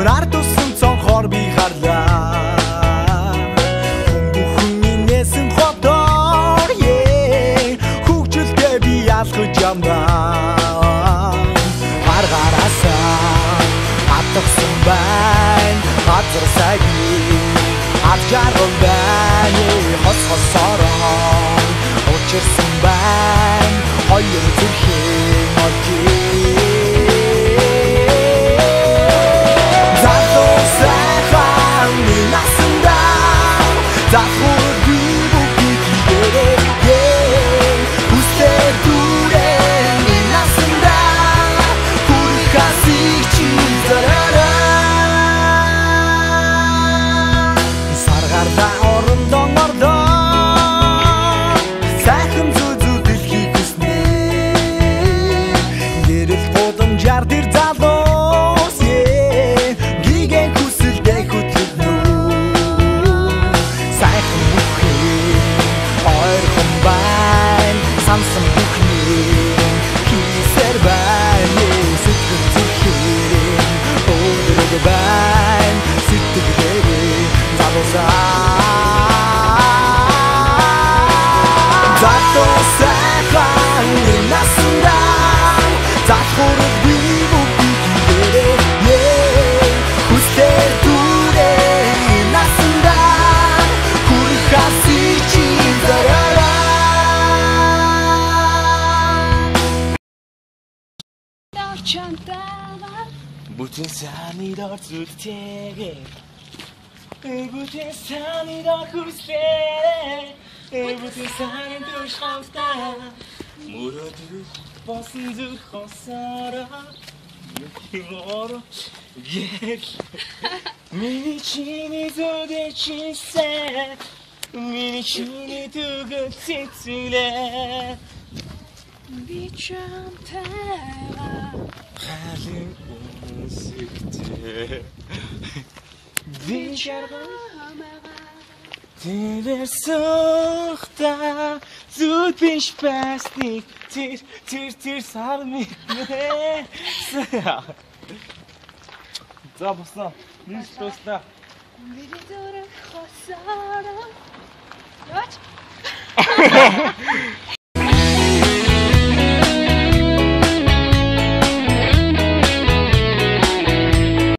Ард тусан цонхоор би харлаа Хүн бүхний нэсэн хотоор Хөгжилтэй би ялгаж ямдаа Гаргараасаа атгсан байна Газар сайгийн ад жаргал байна Хос хосороо учирсан байна Хоёр зүрхийн очив Захур би бүгд идэрээ Үстэр дүрээ насанда Хүрхасиг чи зараа Саргарда орондон ордоо Сайхан зүзүү дэлхий хүснэ Гэрэл гудамжаар дэр залуус Гиген хүсэлдэй хөтлөнө Самсан бүхний хийсэр байна Сэтгэл зүрхийн өдрөг байна Сэтгэлдээ залуусаа Затоо сайхан насанда Захурд би бүгд идэрээ Хүстэр дүрээ насанда Хүрхасig чи зараа Бүтэн санид орцултээгээ Бүтэн санид орхуслээ Бүтэн санид дуршхамстаа Мөрөдür босон зүр хосараа Мөрөдür гэл Миний чиний зүдэ чинсээ Миний чиний дүгэл цэцүүлээ Би чамтайгаа Халин өмсөгтэй Би жаргамага Тэр сухта зүд биш байсныг Тэр сар мэднэ За босноо Нийс тоста Бири дөрөг хосараа Яач